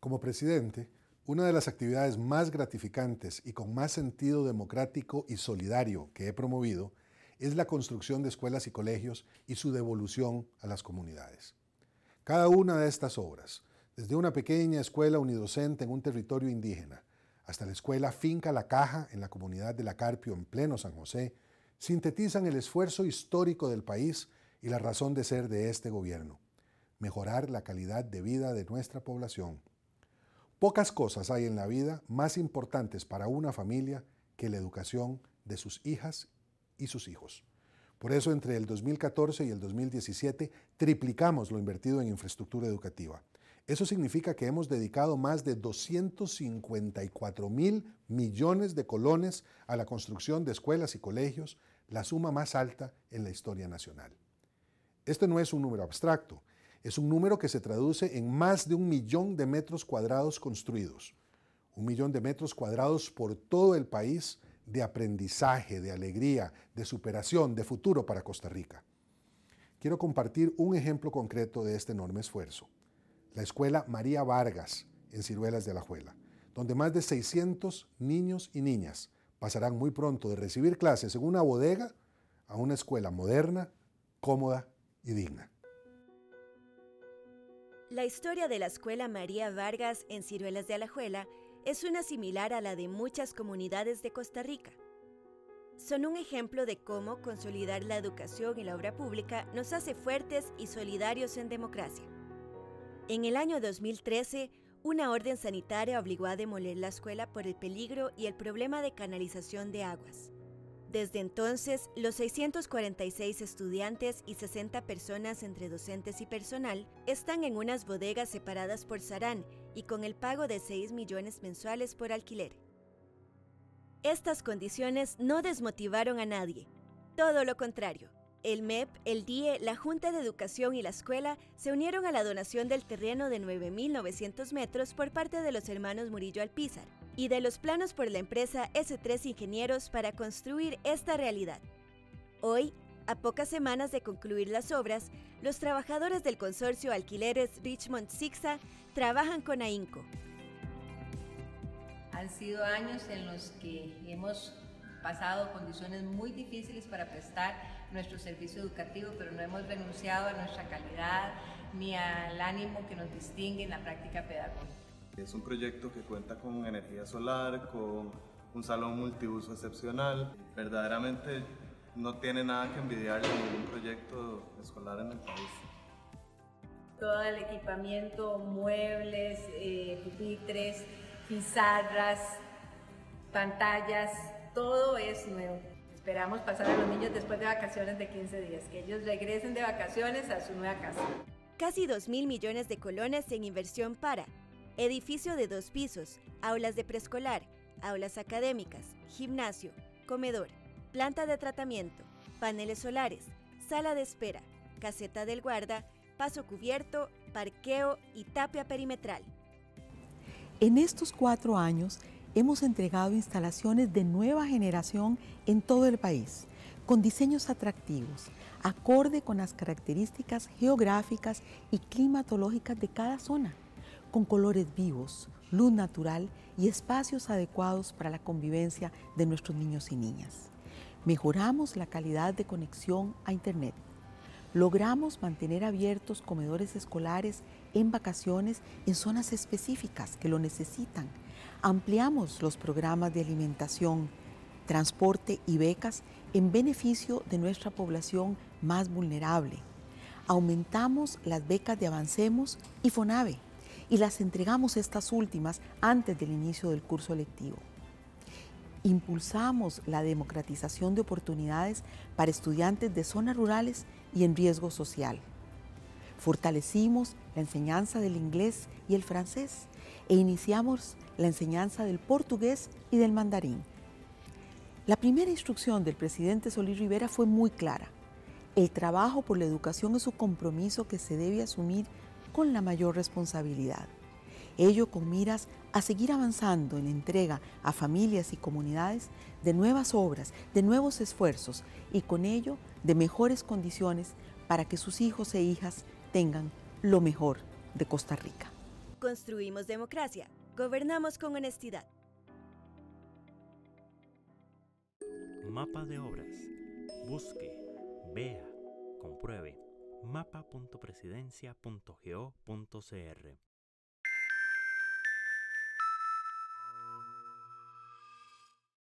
Como presidente, una de las actividades más gratificantes y con más sentido democrático y solidario que he promovido es la construcción de escuelas y colegios y su devolución a las comunidades. Cada una de estas obras, desde una pequeña escuela unidocente en un territorio indígena hasta la escuela Finca La Caja en la comunidad de La Carpio en pleno San José, sintetizan el esfuerzo histórico del país y la razón de ser de este gobierno: mejorar la calidad de vida de nuestra población. Pocas cosas hay en la vida más importantes para una familia que la educación de sus hijas y sus hijos. Por eso, entre el 2014 y el 2017, triplicamos lo invertido en infraestructura educativa. Eso significa que hemos dedicado más de 254.000 millones de colones a la construcción de escuelas y colegios, la suma más alta en la historia nacional. Este no es un número abstracto. Es un número que se traduce en más de 1 millón de metros cuadrados construidos. 1 millón de metros cuadrados por todo el país de aprendizaje, de alegría, de superación, de futuro para Costa Rica. Quiero compartir un ejemplo concreto de este enorme esfuerzo. La Escuela María Vargas en Ciruelas de Alajuela, donde más de 600 niños y niñas pasarán muy pronto de recibir clases en una bodega a una escuela moderna, cómoda y digna. La historia de la Escuela María Vargas en Ciruelas de Alajuela es una similar a la de muchas comunidades de Costa Rica. Son un ejemplo de cómo consolidar la educación y la obra pública nos hace fuertes y solidarios en democracia. En el año 2013, una orden sanitaria obligó a demoler la escuela por el peligro y el problema de canalización de aguas. Desde entonces, los 646 estudiantes y 60 personas entre docentes y personal están en unas bodegas separadas por Sarán y con el pago de 6 millones mensuales por alquiler. Estas condiciones no desmotivaron a nadie, todo lo contrario. El MEP, el DIE, la Junta de Educación y la escuela se unieron a la donación del terreno de 9.900 metros por parte de los hermanos Murillo Alpizar y de los planos por la empresa S3 Ingenieros para construir esta realidad. Hoy, a pocas semanas de concluir las obras, los trabajadores del consorcio Alquileres Richmond Sixa trabajan con ahínco. Han sido años en los que hemos pasado condiciones muy difíciles para prestar nuestro servicio educativo, pero no hemos renunciado a nuestra calidad ni al ánimo que nos distingue en la práctica pedagógica. Es un proyecto que cuenta con energía solar, con un salón multiuso excepcional. Verdaderamente no tiene nada que envidiarle a ningún proyecto escolar en el país. Todo el equipamiento, muebles, pupitres, pizarras, pantallas, todo es nuevo. Esperamos pasar a los niños después de vacaciones de 15 días, que ellos regresen de vacaciones a su nueva casa. Casi 2.000 millones de colones en inversión para edificio de 2 pisos, aulas de preescolar, aulas académicas, gimnasio, comedor, planta de tratamiento, paneles solares, sala de espera, caseta del guarda, paso cubierto, parqueo y tapia perimetral. En estos 4 años, hemos entregado instalaciones de nueva generación en todo el país, con diseños atractivos, acorde con las características geográficas y climatológicas de cada zona, con colores vivos, luz natural y espacios adecuados para la convivencia de nuestros niños y niñas. Mejoramos la calidad de conexión a Internet. Logramos mantener abiertos comedores escolares en vacaciones en zonas específicas que lo necesitan. Ampliamos los programas de alimentación, transporte y becas en beneficio de nuestra población más vulnerable. Aumentamos las becas de Avancemos y FONAVE y las entregamos estas últimas antes del inicio del curso lectivo. Impulsamos la democratización de oportunidades para estudiantes de zonas rurales y en riesgo social. Fortalecimos la enseñanza del inglés y el francés e iniciamos la enseñanza del portugués y del mandarín. La primera instrucción del presidente Solís Rivera fue muy clara. El trabajo por la educación es un compromiso que se debe asumir con la mayor responsabilidad. Ello con miras a seguir avanzando en la entrega a familias y comunidades de nuevas obras, de nuevos esfuerzos y con ello de mejores condiciones para que sus hijos e hijas tengan lo mejor de Costa Rica. Construimos democracia. Gobernamos con honestidad. Mapa de obras. Busque, vea, compruebe. mapa.presidencia.go.cr